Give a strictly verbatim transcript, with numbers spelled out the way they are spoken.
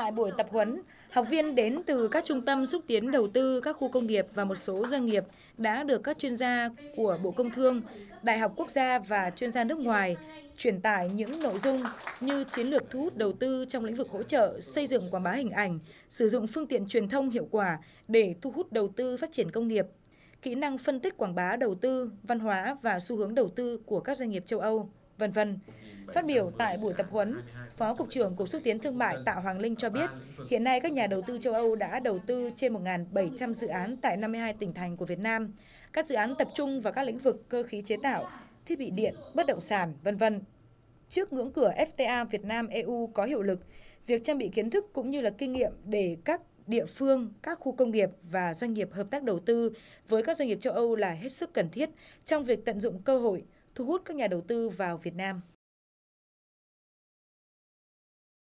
Tại buổi tập huấn, học viên đến từ các trung tâm xúc tiến đầu tư, các khu công nghiệp và một số doanh nghiệp đã được các chuyên gia của Bộ Công Thương, Đại học Quốc gia và chuyên gia nước ngoài truyền tải những nội dung như chiến lược thu hút đầu tư trong lĩnh vực hỗ trợ, xây dựng quảng bá hình ảnh, sử dụng phương tiện truyền thông hiệu quả để thu hút đầu tư phát triển công nghiệp, kỹ năng phân tích quảng bá đầu tư, văn hóa và xu hướng đầu tư của các doanh nghiệp châu Âu, vân vân. Phát biểu tại buổi tập huấn, Phó Cục trưởng Cục Xúc tiến Thương mại Tạ Hoàng Linh cho biết, hiện nay các nhà đầu tư châu Âu đã đầu tư trên một nghìn bảy trăm dự án tại năm mươi hai tỉnh thành của Việt Nam. Các dự án tập trung vào các lĩnh vực cơ khí chế tạo, thiết bị điện, bất động sản, vân vân. Trước ngưỡng cửa ép tê a Việt Nam e u có hiệu lực, việc trang bị kiến thức cũng như là kinh nghiệm để các địa phương, các khu công nghiệp và doanh nghiệp hợp tác đầu tư với các doanh nghiệp châu Âu là hết sức cần thiết trong việc tận dụng cơ hội thu hút các nhà đầu tư vào Việt Nam.